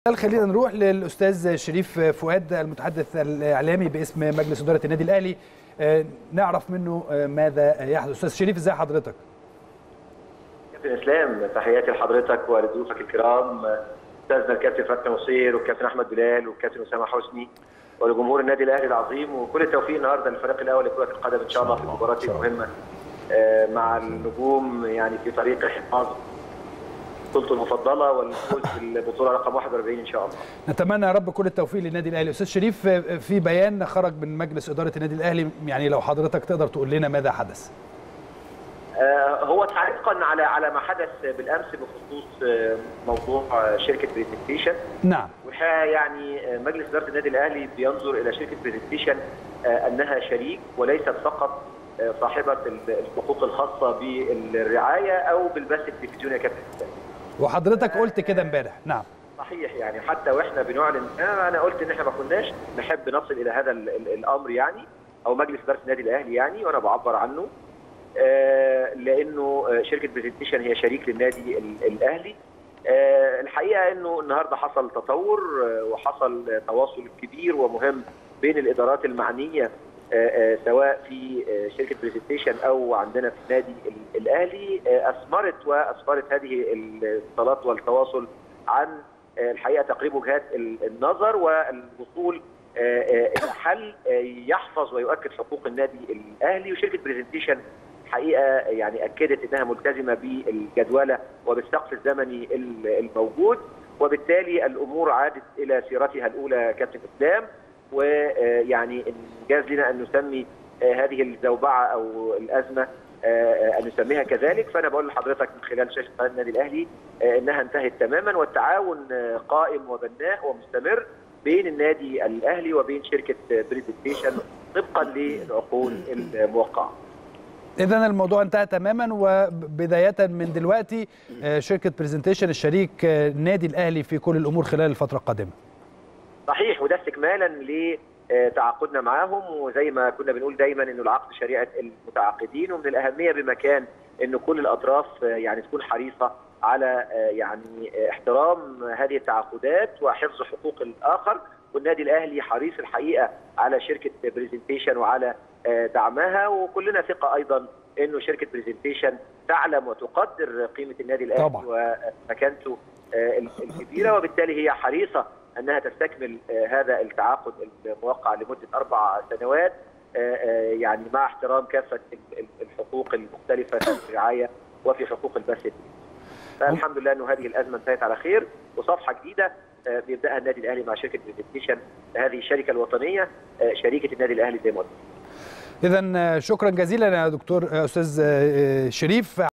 خلينا نروح للأستاذ شريف فؤاد المتحدث الإعلامي باسم مجلس إدارة النادي الأهلي، نعرف منه ماذا يحدث. أستاذ شريف، إزاي حضرتك؟ كابتن إسلام، تحياتي لحضرتك ولضيوفك الكرام، أستاذنا الكابتن فتحي نصير والكابتن أحمد بلال والكابتن أسامة حسني ولجمهور النادي الأهلي العظيم، وكل التوفيق النهارده للفريق الأول لكرة القدم إن شاء الله في المباراة المهمة مع النجوم، يعني في طريق حفاظ بطولته المفضله والفوز بالبطوله رقم 41 ان شاء الله. نتمنى يا رب كل التوفيق للنادي الاهلي. استاذ شريف، في بيان خرج من مجلس اداره النادي الاهلي، يعني لو حضرتك تقدر تقول لنا ماذا حدث؟ هو تعليقا على ما حدث بالامس بخصوص موضوع شركه بريزنتيشن. نعم. والحقيقه يعني مجلس اداره النادي الاهلي بينظر الى شركه بريزنتيشن انها شريك وليست فقط صاحبه الحقوق الخاصه بالرعايه او بالبث التلفزيوني يا كابتن. وحضرتك قلت كده امبارح. نعم صحيح، يعني حتى واحنا بنعلن انا قلت ان احنا ما كناش نحب نصل الى هذا الامر، يعني او مجلس اداره النادي الاهلي، يعني وانا بعبر عنه لانه شركه بريزنتيشن هي شريك للنادي الاهلي. الحقيقه انه النهارده حصل تطور وحصل تواصل كبير ومهم بين الادارات المعنيه سواء في شركه بريزنتيشن او عندنا في النادي الاهلي، اثمرت واسفرت هذه الاتصالات والتواصل عن الحقيقه تقريب وجهات النظر والوصول الى حل يحفظ ويؤكد حقوق النادي الاهلي. وشركه بريزنتيشن الحقيقه يعني اكدت انها ملتزمه بالجدوله وبالسقف الزمني الموجود، وبالتالي الامور عادت الى سيرتها الاولى كابتن اسلام. ويعني انجاز لنا ان نسمي هذه الزوبعه او الازمه ان نسميها كذلك. فانا بقول لحضرتك من خلال شاشه قناه النادي الاهلي انها انتهت تماما، والتعاون قائم وبناء ومستمر بين النادي الاهلي وبين شركه بريزنتيشن طبقا للعقود الموقعه. إذن الموضوع انتهى تماما، وبداية من دلوقتي شركة بريزنتيشن الشريك النادي الأهلي في كل الأمور خلال الفترة القادمة. صحيح، وده استكمالا لتعاقدنا معاهم، وزي ما كنا بنقول دايما انه العقد شريعه المتعاقدين، ومن الاهميه بمكان انه كل الاطراف يعني تكون حريصه على يعني احترام هذه التعاقدات وحفظ حقوق الاخر. والنادي الاهلي حريص الحقيقه على شركه بريزنتيشن وعلى دعمها، وكلنا ثقه ايضا انه شركه بريزنتيشن تعلم وتقدر قيمه النادي الاهلي طبعا ومكانته الكبيره، وبالتالي هي حريصه انها تستكمل هذا التعاقد الموقع لمده 4 سنوات، يعني مع احترام كافه الحقوق المختلفه في الرعايه وفي حقوق البث. فالحمد لله انه هذه الازمه انتهت على خير، وصفحه جديده بيبداها النادي الاهلي مع شركه بريزنتيشن، هذه الشركه الوطنيه شريكه النادي الاهلي زي ما قلت. إذن شكرا جزيلا يا دكتور استاذ شريف.